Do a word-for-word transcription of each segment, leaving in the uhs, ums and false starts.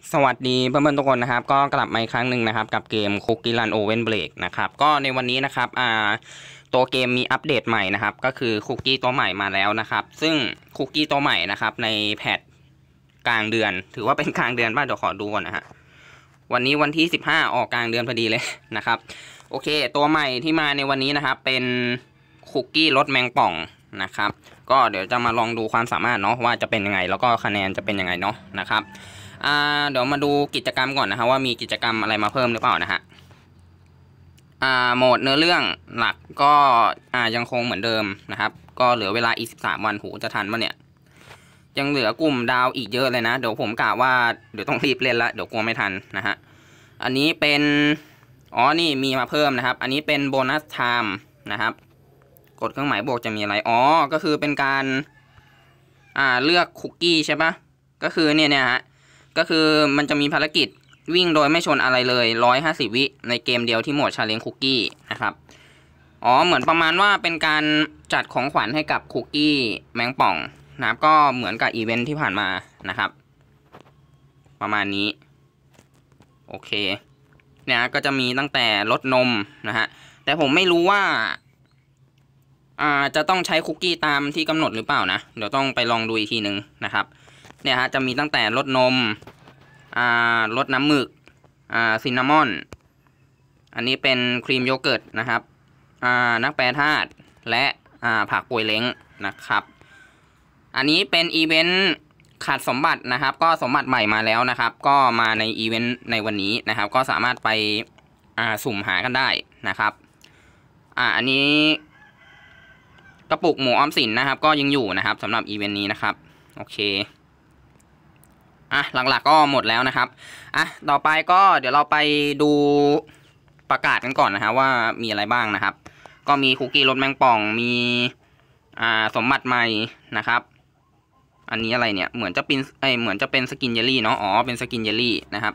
สวัสดีเพื่อนๆทุกคนนะครับก็กลับมาอีกครั้งหนึ่งนะครับกับเกม Cookie Run Oven Break นะครับก็ในวันนี้นะครับอ่าตัวเกมมีอัปเดตใหม่นะครับก็คือคุกกี้ตัวใหม่มาแล้วนะครับซึ่งคุกกี้ตัวใหม่นะครับในแพทกลางเดือนถือว่าเป็นกลางเดือนป่ะเดี๋ยวขอดูก่อนนะฮะวันนี้วันที่สิบห้าออกกลางเดือนพอดีเลยนะครับโอเคตัวใหม่ที่มาในวันนี้นะครับเป็นคุกกี้รสแมงป่องนะครับก็เดี๋ยวจะมาลองดูความสามารถเนาะว่าจะเป็นยังไงแล้วก็คะแนนจะเป็นยังไงเนาะนะครับอ่าเดี๋ยวมาดูกิจกรรมก่อนนะฮะว่ามีกิจกรรมอะไรมาเพิ่มหรือเปล่านะฮะอ่าโหมดเนื้อเรื่องหลักก็อ่ายังคงเหมือนเดิมนะครับก็เหลือเวลาอีกสิบสามวันหูจะทันปะเนี่ยยังเหลือกลุ่มดาวอีกเยอะเลยนะเดี๋ยวผมกะว่าเดี๋ยวต้องรีบเล่นละเดี๋ยวกลัวไม่ทันนะฮะอันนี้เป็นอ๋อนี่มีมาเพิ่มนะครับอันนี้เป็นโบนัสไทม์นะครับกดเครื่องหมายบวกจะมีอะไรอ๋อก็คือเป็นการอ่าเลือกคุกกี้ใช่ปะก็คือเนี่ยเนี่ยฮะก็คือมันจะมีภารกิจวิ่งโดยไม่ชนอะไรเลยหนึ่งร้อยห้าสิบวิในเกมเดียวที่โหมด Challenge Cookie นะครับอ๋อเหมือนประมาณว่าเป็นการจัดของขวัญให้กับคุกกี้แมงป่องนะครับก็เหมือนกับอีเวนท์ที่ผ่านมานะครับประมาณนี้โอเคเนี่ยก็จะมีตั้งแต่รสนมนะฮะแต่ผมไม่รู้ว่าอ่าจะต้องใช้คุกกี้ตามที่กำหนดหรือเปล่านะเดี๋ยวต้องไปลองดูอีกทีหนึ่งนะครับเนี่ยฮะจะมีตั้งแต่รสนมอ่ารสน้ำหมึกอ่าซินนามอนอันนี้เป็นครีมโยเกิร์ตนะครับอ่านักแปรธาตุและอ่าผักป่วยเล้งนะครับอันนี้เป็นอีเวนต์ขาดสมบัตินะครับก็สมบัติใหม่มาแล้วนะครับก็มาในอีเวนต์ในวันนี้นะครับก็สามารถไปอ่าสุ่มหากันได้นะครับอ่าอันนี้กระปุกหมูออมสินนะครับก็ยังอยู่นะครับสำหรับอีเวนต์นี้นะครับโอเคอ่ะหลักๆก็หมดแล้วนะครับอ่ะต่อไปก็เดี๋ยวเราไปดูประกาศกันก่อนนะฮะว่ามีอะไรบ้างนะครับก็มีคุกกี้รสแมงป่องมีอ่าสมบัติใหม่นะครับอันนี้อะไรเนี่ยเหมือนจะเป็นไอเหมือนจะเป็นสกินเยลลี่เนาะอ๋อเป็นสกินเยลลี่นะครับ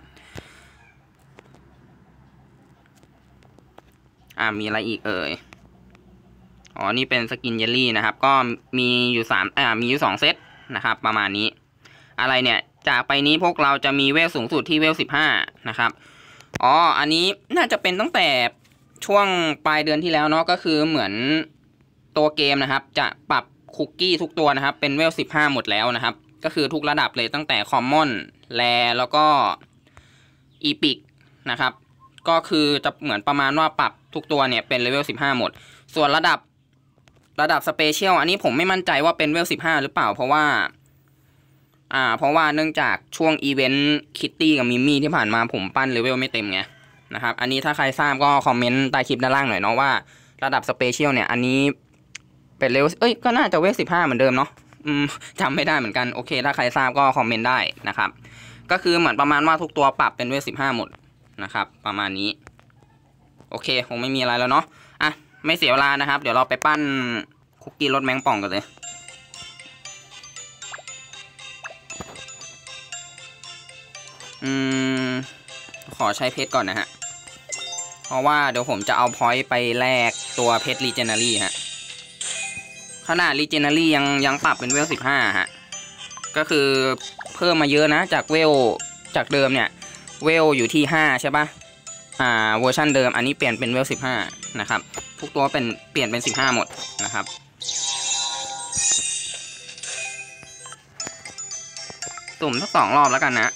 อ่ามีอะไรอีกเอ่ยอ๋อนี่เป็นสกินเยลลี่นะครับก็มีอยู่สามอ่ามีอยู่สองเซตนะครับประมาณนี้อะไรเนี่ยจากไปนี้พวกเราจะมีเวลสูงสุดที่เวลสิบห้านะครับอ๋ออันนี้น่าจะเป็นตั้งแต่ช่วงปลายเดือนที่แล้วเนาะก็คือเหมือนตัวเกมนะครับจะปรับคุกกี้ทุกตัวนะครับเป็นเวลสิบห้าหมดแล้วนะครับก็คือทุกระดับเลยตั้งแต่คอมมอนแรแล้วก็อีพิกนะครับก็คือจะเหมือนประมาณว่าปรับทุกตัวเนี่ยเป็นเลเวลสิบห้าหมดส่วนระดับระดับสเปเชียลอันนี้ผมไม่มั่นใจว่าเป็นเวลสิบห้าหรือเปล่าเพราะว่าอ่าเพราะว่าเนื่องจากช่วงอีเวนต์คิตตี้กับมิมมี่ที่ผ่านมาผมปั้นเลเวลไม่เต็มไงนะครับอันนี้ถ้าใครทราบก็คอมเมนต์ใต้คลิปด้านล่างหน่อยเนาะว่าระดับสเปเชียลเนี่ยอันนี้เป็นเลเวลเอ้ยก็น่าจะเวลสิบห้าเหมือนเดิมเนาะอืมจำไม่ได้เหมือนกันโอเคถ้าใครทราบก็คอมเมนต์ได้นะครับก็คือเหมือนประมาณว่าทุกตัวปรับเป็นเวลสิบห้าหมดนะครับประมาณนี้โอเคคงไม่มีอะไรแล้วเนาะอ่ะไม่เสียเวลานะครับเดี๋ยวเราไปปั้นคุกกี้รสแมงป่องกันเลยอืมขอใช้เพชรก่อนนะฮะเพราะว่าเดี๋ยวผมจะเอาพอยต์ไปแลกตัวเพชรรีเจนเนอรี่ฮะขนาดรีเจนเนอรี่ยังยังปรับเป็นเวลสิบห้าฮะก็คือเพิ่มมาเยอะนะจากเวลจากเดิมเนี่ยเวลอยู่ที่ห้าใช่ปะอ่าเวอร์ชันเดิมอันนี้เปลี่ยนเป็นเวลสิบห้านะครับทุกตัวเป็นเปลี่ยนเป็นสิบห้าหมดนะครับสุ่มทั้งสองรอบแล้วกันนะ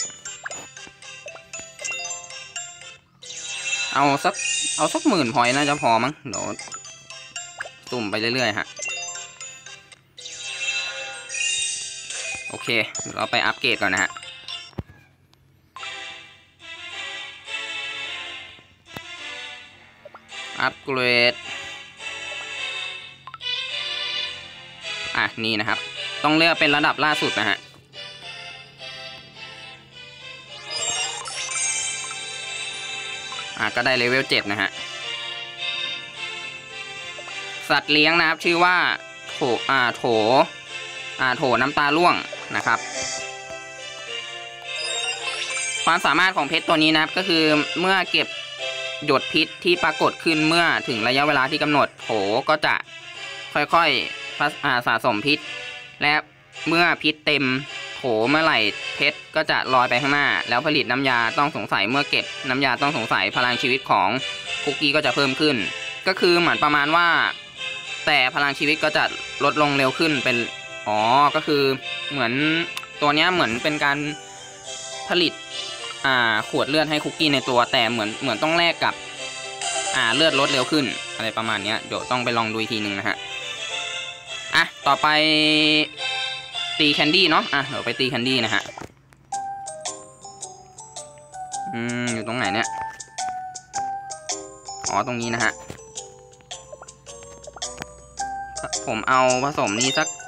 เอาสักเอาสักหมื่นพอยต์น่าจะพอมั้งเดี๋ยวสุ่มไปเรื่อยๆฮะโอเคเราไปอัปเกรดก่อนนะฮะอัปเกรดอ่ะนี่นะครับต้องเลือกเป็นระดับล่าสุดนะฮะอ่ะก็ได้เลเวลเจ็ดนะฮะสัตว์เลี้ยงนะครับชื่อว่าโถอ่าโถอ่าโถน้ำตาล่วงนะครับความสามารถของเพชรตัวนี้นะครับก็คือเมื่อเก็บหยดพิษที่ปรากฏขึ้นเมื่อถึงระยะเวลาที่กำหนดโถก็จะค่อยๆสะสมพิษและเมื่อพิษเต็มโถเมื่อไหร่โถเพชรก็จะลอยไปข้างหน้าแล้วผลิตน้ำยาต้องสงสัยเมื่อเก็บน้ำยาต้องสงสัยพลังชีวิตของคุกกี้ก็จะเพิ่มขึ้นก็คือเหมือนประมาณว่าแต่พลังชีวิตก็จะลดลงเร็วขึ้นเป็นอ๋อก็คือเหมือนตัวนี้เหมือนเป็นการผลิตอ่าขวดเลือดให้คุกกี้ในตัวแต่เหมือนเหมือนต้องแลกกับอ่าเลือดลดเร็วขึ้นอะไรประมาณนี้เดี๋ยวต้องไปลองดูอีกทีหนึ่งนะฮะอ่ะต่อไปตีแคนดี้เนาะอ่ะเดี๋ยวไปตีแคนดี้นะฮะอืมอยู่ตรงไหนเนี่ยอ๋อตรงนี้นะฮะผมเอาผสมนี้สัก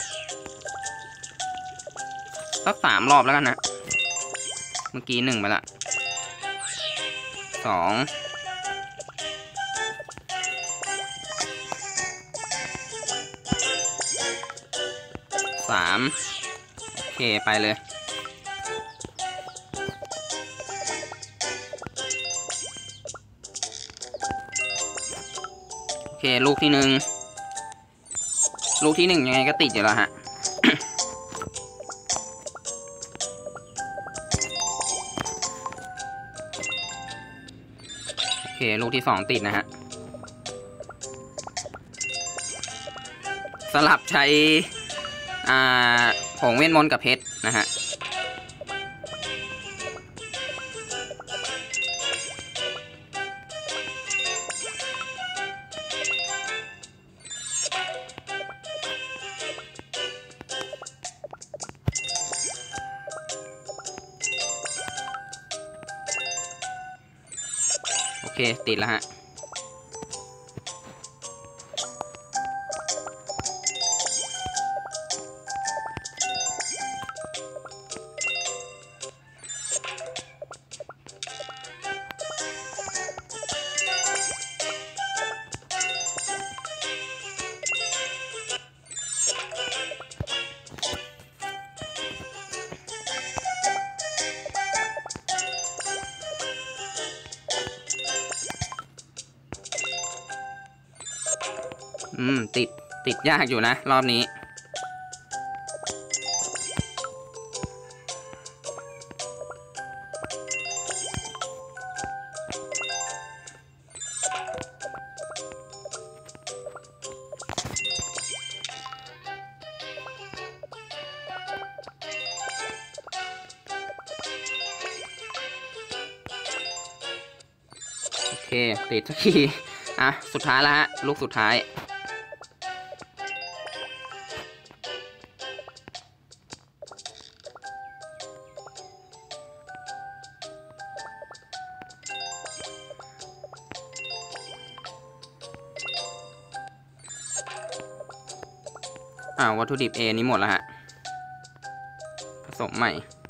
สักสามรอบแล้วกันนะเมื่อกี้หนึ่งไปละสองสามโอเคไปเลยโอเคลูกที่หนึ่งลูกที่หนึ่งยังไงก็ติดอยู่แล้วฮะ โอเคลูกที่สองติดนะฮะสลับใช้อ่าผงเวทมนต์กับเพชรนะฮะโอเคติดแล้วฮะอืมติดติดยากอยู่นะรอบนี้โอเคติดสักทีอ่ะสุดท้ายแล้วฮะลูกสุดท้ายอ่าวัตถุดิบ A นี้หมดแล้วฮะผสมใหม่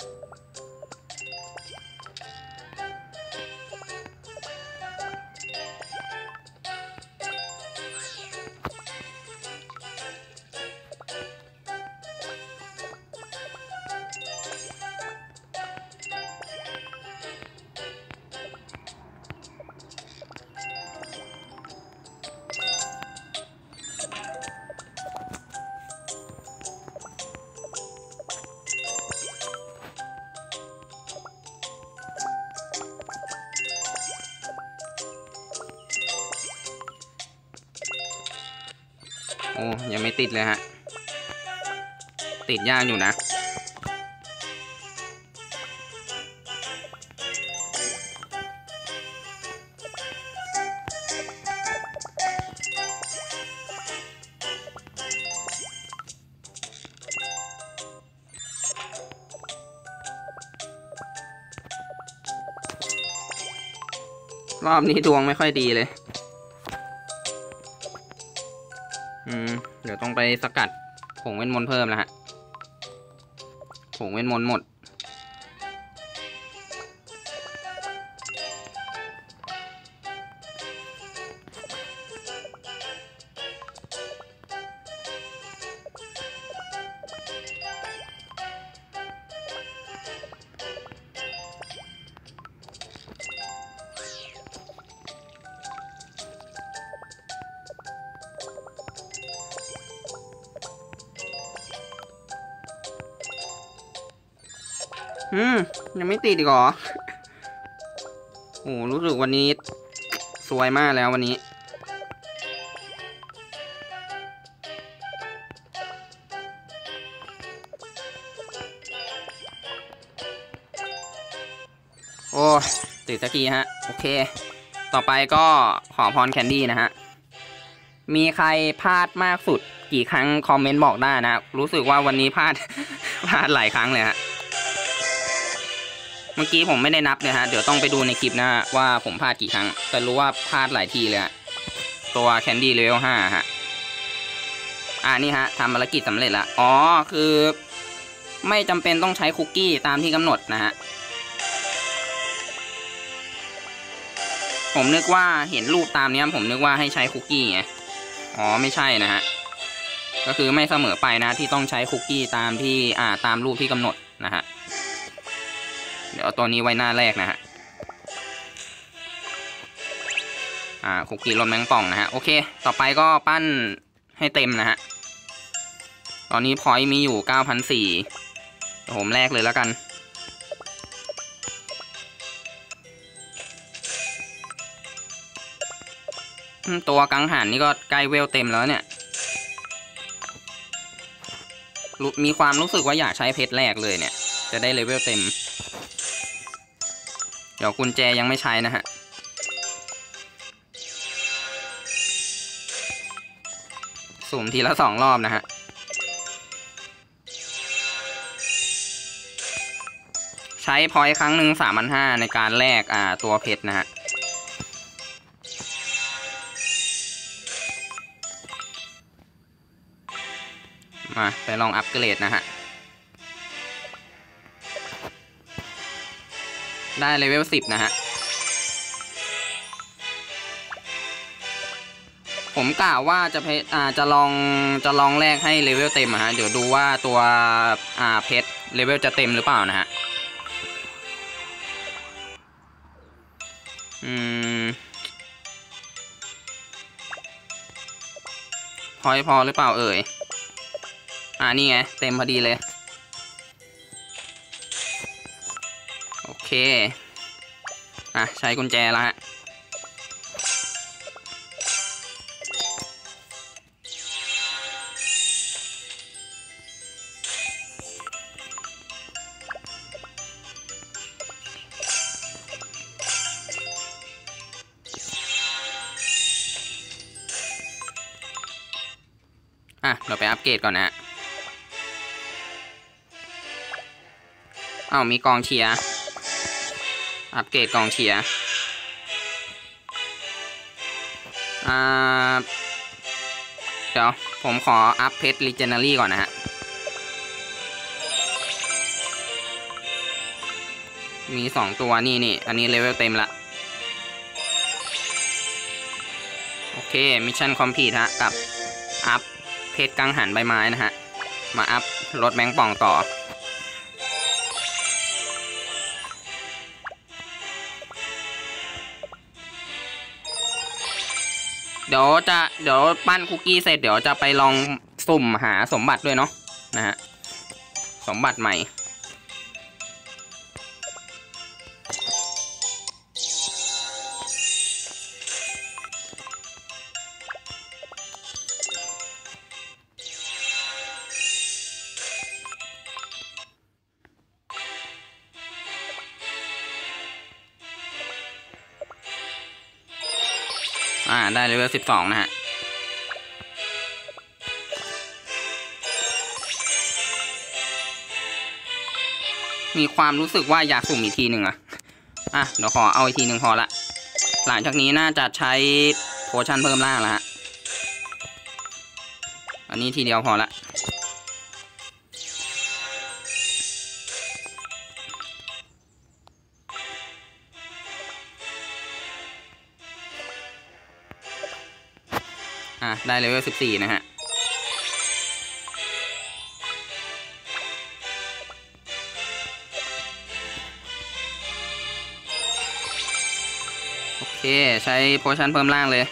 โอ้ยังไม่ติดเลยฮะติดยากอยู่นะรอบนี้ดวงไม่ค่อยดีเลยอืมเดี๋ยวต้องไปสกัดผงเวทมนต์เพิ่มนะฮะผงเวทมนต์หมดอืมยังไม่ติดอีกเหรอโอ้รู้สึกวันนี้สวยมากแล้ววันนี้โอ้ติดสักทีฮะโอเคต่อไปก็ขอพรแคนดี้นะฮะมีใครพลาดมากสุดกี่ครั้งคอมเมนต์บอกได้นะรู้สึกว่าวันนี้พลาด พลาดหลายครั้งเลยฮะเมื่อกี้ผมไม่ได้นับเลยฮะเดี๋ยวต้องไปดูในคลิปนะว่าผมพลาดกี่ครั้งแต่รู้ว่าพลาดหลายทีเลยฮะตัวแคนดี้เลเวลห้าฮะอ่านี่ฮะทำภารกิจสำเร็จแล้วอ๋อคือไม่จำเป็นต้องใช้คุกกี้ตามที่กำหนดนะฮะผมนึกว่าเห็นรูปตามนี้ผมนึกว่าให้ใช้คุกกี้ไงอ๋อไม่ใช่นะฮะก็คือไม่เสมอไปนะที่ต้องใช้คุกกี้ตามที่อ่าตามรูปที่กำหนดนะฮะเดี๋ยวตัวนี้ไว้หน้าแรกนะฮะอ่าคุกกี้รสแมงป่องนะฮะโอเคต่อไปก็ปั้นให้เต็มนะฮะตอนนี้พอยต์มีอยู่ เก้าพันสี่ร้อย ผมแรกเลยแล้วกันตัวกังหันนี่ก็ใกล้เวลเต็มแล้วเนี่ยมีความรู้สึกว่าอยากใช้เพชรแรกเลยเนี่ยจะได้เลเวลเต็มเดี๋ยวกุญแจยังไม่ใช้นะฮะสุ่มทีละสองรอบนะฮะใช้พอยต์ครั้งหนึ่งสามพันห้าในการแลกอ่าตัวเพชรนะฮะมาไปลองอัปเกรดนะฮะได้เลเวลสิบนะฮะผมกล่าวว่าจะเพชรอ่าจะลองจะลองแลกให้เลเวลเต็มอะฮะเดี๋ยวดูว่าตัวอ่าเพชรเลเวลจะเต็มหรือเปล่านะฮะอืมพอพอหรือเปล่าเอ่ยอ่านี่ไงเต็มพอดีเลยโอเคอ่ะใช้กุญแจแล้วฮะอ่ะเราไปอัปเกรดก่อนนะอ้าวมีกองเชียร์อัปเกรดกองเชียร์อ่าเดี๋ยวผมขออัพเพชรลีเจนนารี่ก่อนนะฮะมีสองตัวนี่นี่อันนี้เลเวลเต็มละโอเคมิชชั่นคอมพลีทฮะกับอัพเพชรกังหันใบไม้นะฮะมาอัพรถแมงป่องต่อเดี๋ยวจะเดี๋ยวปั้นคุกกี้เสร็จเดี๋ยวจะไปลองสุ่มหาสมบัติด้วยเนาะนะฮะสมบัติใหม่อ่าได้เลเวลสิบสองนะฮะมีความรู้สึกว่าอยากสุ่มอีกทีหนึ่งอะอ่ะเดี๋ยวขอเอาอีกทีหนึ่งพอละหลังจากนี้น่าจะใช้โพชั่นเพิ่มล่างแล้วฮะอันนี้ทีเดียวพอละอ่ะได้เลเวลสิบสี่นะฮะโอเคใช้โพชั่นเพิ่มล่างเลย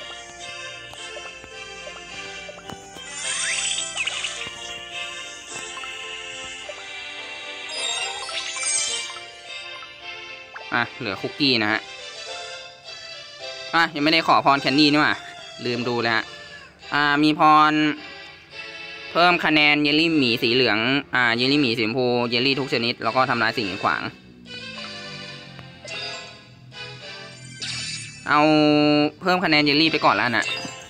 อ่ะเหลือคุกกี้นะฮะอ่ะยังไม่ได้ขอพรแคนดี้นี่หว่าลืมดูเลยฮะอ่ามีพรเพิ่มคะแนนเยลลี่หมีสีเหลืองอ่าเยลลี่หมีสีชมพูเยลลี่ทุกชนิดแล้วก็ทำลายสิ่งกีดขวางเอาเพิ่มคะแนนเยลลี่ไปก่อนแล้วนะ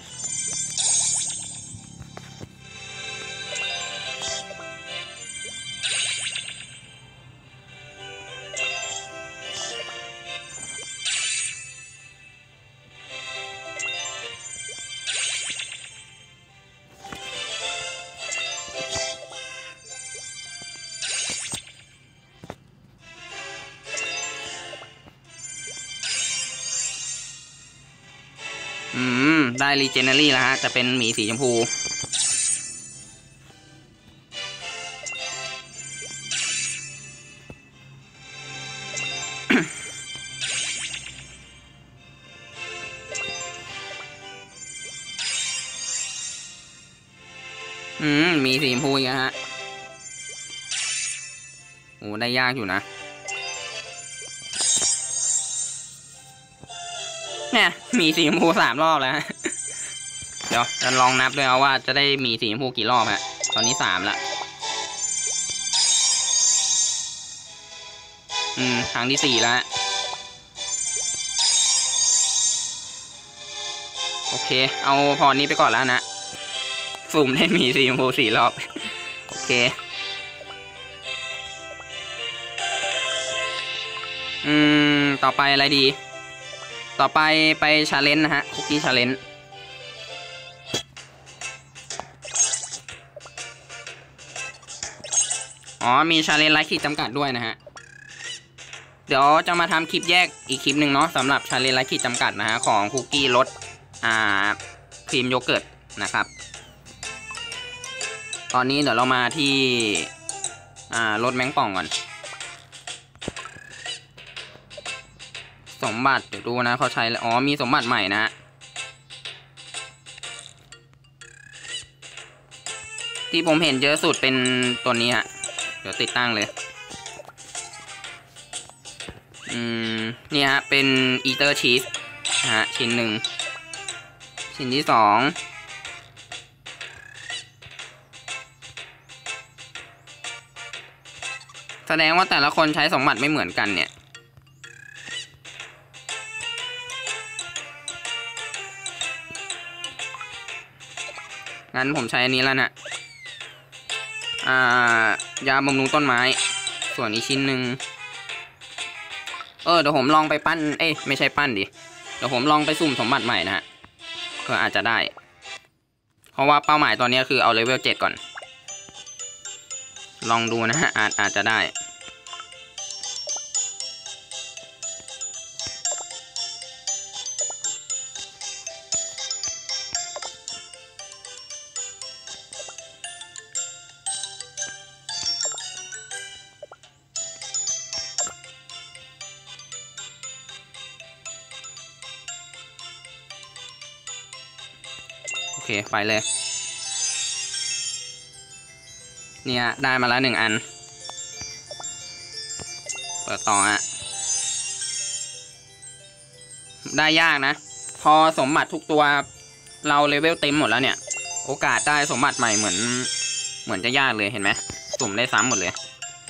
อืมได้รีเจนเนอรี่แล้วฮะจะเป็นหมีสีชมพูอืมมีสีชมพูอีกฮะโอ้ได้ยากอยู่นะเนี่ยมีสีชมพูสามรอบแล้วเดี๋ยวจะลองนับด้วยเอาว่าจะได้มีสีชมพูกี่รอบฮะตอนนี้สามละอืมครั้งที่สี่แล้วโอเคเอาพรนี้ไปก่อนแล้วนะสุ่มได้มีสีชมพูสี่รอบโอเคอืมต่อไปอะไรดีต่อไปไปชาเลนจ์นะฮะคุกกี้ชาเลนจ์อ๋อมีชาเลนจ์ไร้ขีดจำกัดด้วยนะฮะเดี๋ยวจะมาทำคลิปแยกอีกคลิปหนึ่งเนาะสำหรับชาเลนจ์ไร้ขีดจำกัดนะฮะของคุกกี้รสอ่าครีมโยเกิร์ตนะครับตอนนี้เดี๋ยวเรามาที่อ่ารสแมงป่องก่อนสมบัติเดี๋ยวดูนะเขาใช้อ๋อมีสมบัติใหม่นะที่ผมเห็นเยอะสุดเป็นตัวนี้ฮะเดี๋ยวติดตั้งเลยอืมนี่ฮะเป็นอีเตอร์ชีสฮะชิ้นหนึ่งชิ้นที่สองแสดงว่าแต่ละคนใช้สมบัติไม่เหมือนกันเนี่ยงั้นผมใช้อันนี้แล้วนะอ่ายาบำรุงต้นไม้ส่วนอีกชิ้นหนึ่งเออเดี๋ยวผมลองไปปั้นเอ้ยไม่ใช่ปั้นดิเดี๋ยวผมลองไปสุ่มสมบัติใหม่นะฮะเพื่ออาจจะได้เพราะว่าเป้าหมายตอนนี้คือเอาเลเวลเจ็ดก่อนลองดูนะฮะอาจอาจจะได้โอเคไปเลยเนี่ยได้มาแล้วหนึ่งอันเปิดต่อฮะได้ยากนะพอสมบัติทุกตัวเราเลเวลเต็มหมดแล้วเนี่ยโอกาสได้สมบัติใหม่เหมือนเหมือนจะยากเลยเห็นไหมสุ่มได้ซ้ำหมดเลย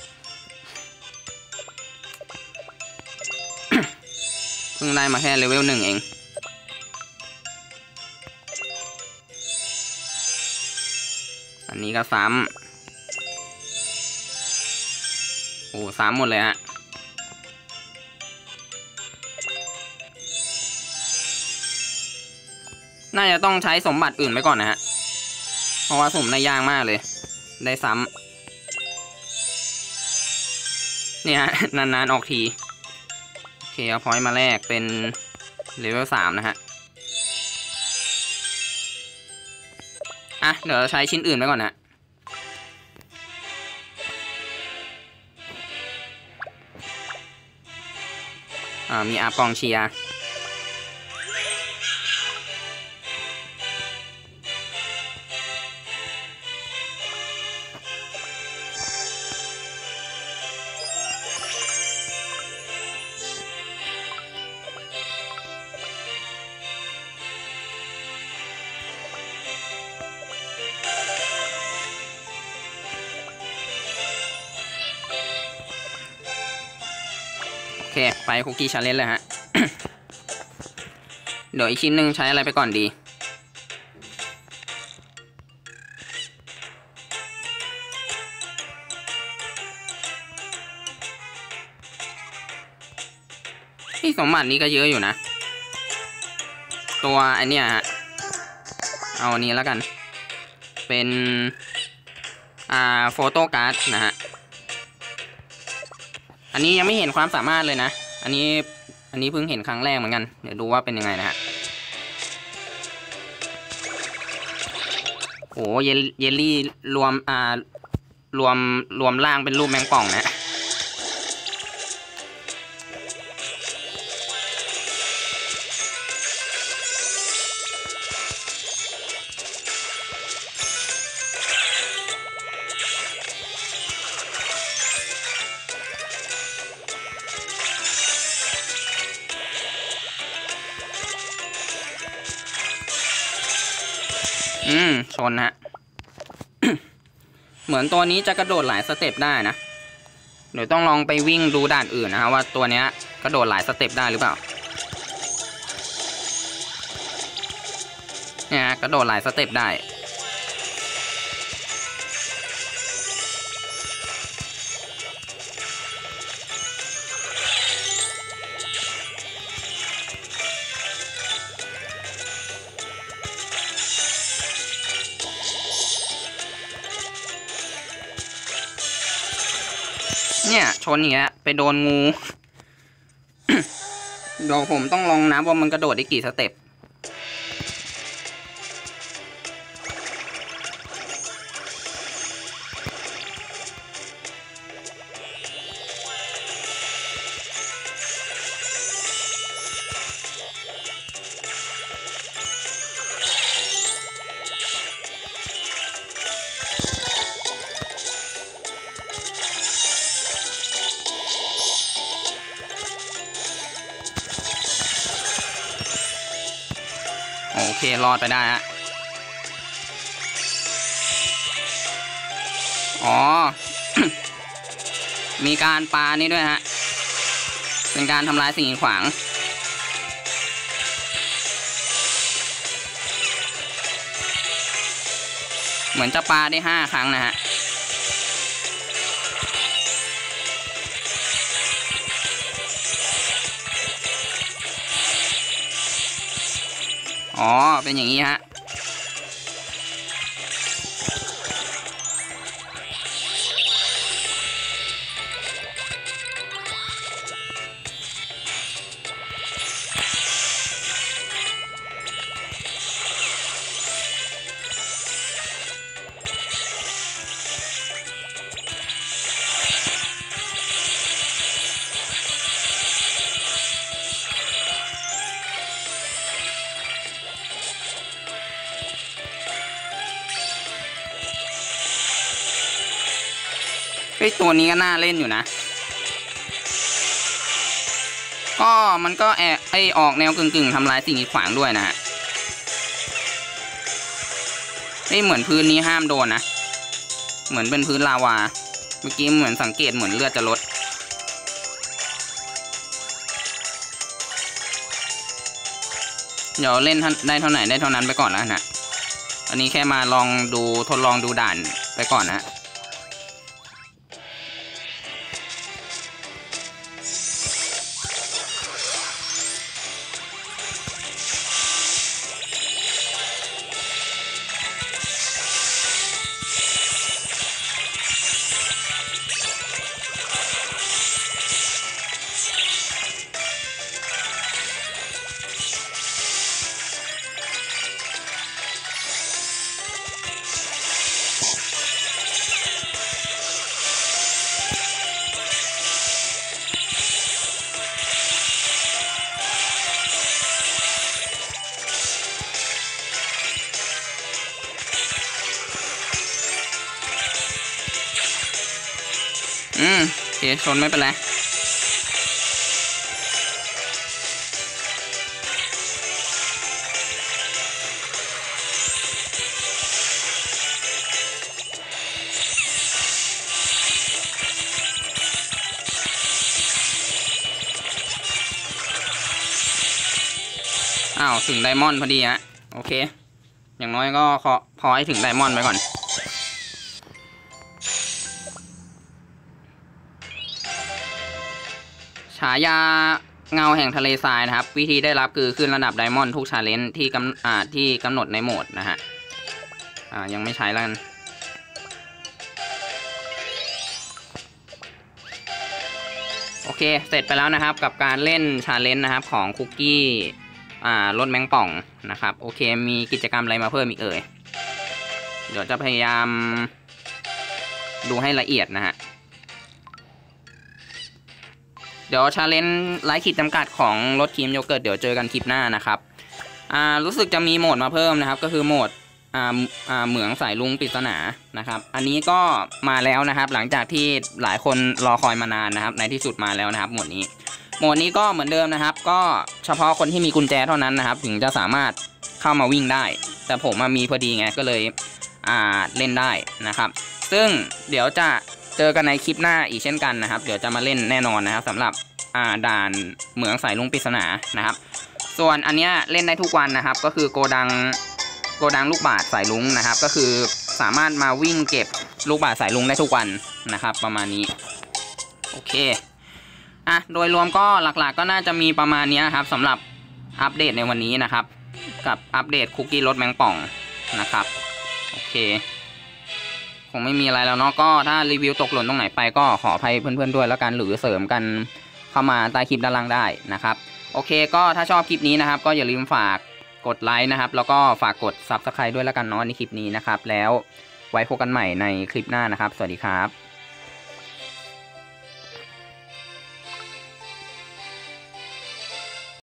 เพิ่งได้มาแค่เลเวลหนึ่งเองอันนี้ก็ซ้ำโอ้ซ้ำหมดเลยฮะน่าจะต้องใช้สมบัติอื่นไปก่อนนะฮะเพราะว่าสุ่มได้ยากมากเลยได้ซ้ำเนี่ยนานๆออกทีโอเคเอาพอยต์มาแลกเป็นเลเวลสามนะฮะอ่ะเดี๋ยวใช้ชิ้นอื่นไปก่อนนะอ่ามีอาร์กองเชียร์เคไปคุกกี้ชาเลนจ์เลยฮะ เดี๋ยวอีกชิ้นหนึ่งใช้อะไรไปก่อนดีที่สมบัตินี้ก็เยอะอยู่นะตัวไอเนี้ยฮะเอาอันนี้แล้วกันเป็นอ่าโฟโต้การ์ดนะฮะอันนี้ยังไม่เห็นความสามารถเลยนะอันนี้อันนี้เพิ่งเห็นครั้งแรกเหมือนกันเดี๋ยวดูว่าเป็นยังไงนะฮะโอ้เยลเยลลี่รวมอ่ารวมรวมร่างเป็นรูปแมงป่องนะอืมชนฮะ เหมือนตัวนี้จะกระโดดหลายสเต็ปได้นะเดี๋ยวต้องลองไปวิ่งดูด่านอื่นนะฮะว่าตัวเนี้ยกระโดดหลายสเต็ปได้หรือเปล่าเนี่ยกระโดดหลายสเต็ปได้เนี่ยชนอย่างเงี้ยไปโดนงู เดี๋ยวผมต้องลองนับว่ามันกระโดดได้กี่สเต็ปโอเครอดไปได้ฮะอ๋อ มีการปานี่ด้วยฮะเป็นการทำลายสิ่งกีดขวางเหมือนจะปาได้ห้าครั้งนะฮะอ๋อเป็นอย่างนี้ฮะไอตัวนี้ก็น่าเล่นอยู่นะก็มันก็แอบไอออกแนวกึ่งๆทำลายสิ่งกีดขวางด้วยนะฮะไอเหมือนพื้นนี้ห้ามโดนนะเหมือนเป็นพื้นลาวาเมื่อกี้เหมือนสังเกตเหมือนเลือดจะลดเดี๋ยวเล่นได้เท่าไหร่ได้เท่านั้นไปก่อนแล้วนะอันนี้แค่มาลองดูทดลองดูด่านไปก่อนนะอืมโอเคชนไม่เป็นไรอ้าวถึงไดมอนด์พอดีฮะโอเคอย่างน้อยก็ขอพอให้ถึงไดมอนด์ไปก่อนฉายาเงาแห่งทะเลทรายนะครับวิธีได้รับคือขึ้นระดับไดมอนด์ทุกชาเลนจ์ที่กำอ่าที่กำหนดในโหมดนะฮะอ่ายังไม่ใช้แล้วกันโอเคเสร็จไปแล้วนะครับกับการเล่นชาเลนจ์นะครับของคุกกี้อ่ารถแมงป่องนะครับโอเคมีกิจกรรมอะไรมาเพิ่มอีกเอ่ยเดี๋ยวจะพยายามดูให้ละเอียดนะฮะเดี๋ยวชาเลนจ์ไร้ขีดจำกัดของรถครีมโยเกิร์ตเดี๋ยวเจอกันคลิปหน้านะครับอ่ารู้สึกจะมีโหมดมาเพิ่มนะครับก็คือโหมดอ่าอ่าเหมืองสายลุงปริศนานะครับอันนี้ก็มาแล้วนะครับหลังจากที่หลายคนรอคอยมานานนะครับในที่สุดมาแล้วนะครับโหมดนี้โหมดนี้ก็เหมือนเดิมนะครับก็เฉพาะคนที่มีกุญแจเท่านั้นนะครับถึงจะสามารถเข้ามาวิ่งได้แต่ผมมามีพอดีไงก็เลยอ่าเล่นได้นะครับซึ่งเดี๋ยวจะเจอกันในคลิปหน้าอีกเช่นกันนะครับเดี๋ยวจะมาเล่นแน่นอนนะครับสำหรับอ่าด่านเหมืองสายลุงปริศนานะครับส่วนอันเนี้ยเล่นได้ทุกวันนะครับก็คือโกดังโกดังลูกบาศก์สายลุงนะครับก็คือสามารถมาวิ่งเก็บลูกบาศก์สายลุงได้ทุกวันนะครับประมาณนี้โอเคอ่ะโดยรวมก็หลักๆก็น่าจะมีประมาณนี้ครับสำหรับอัปเดตในวันนี้นะครับกับอัปเดตคุกกี้รสแมงป่องนะครับโอเคคงไม่มีอะไรแล้วเนาะก็ถ้ารีวิวตกหล่นตรงไหนไปก็ขออภัยเพื่อนๆด้วยแล้วกันหรือเสริมกันเข้ามาใต้คลิปด้านล่างได้นะครับโอเคก็ถ้าชอบคลิปนี้นะครับก็อย่าลืมฝากกดไลค์นะครับแล้วก็ฝากกด ซับสไครบ์ ด้วยแล้วกันเนาะในคลิปนี้นะครับแล้วไว้พบกันใหม่ในคลิปหน้านะครับสวัสดีครับ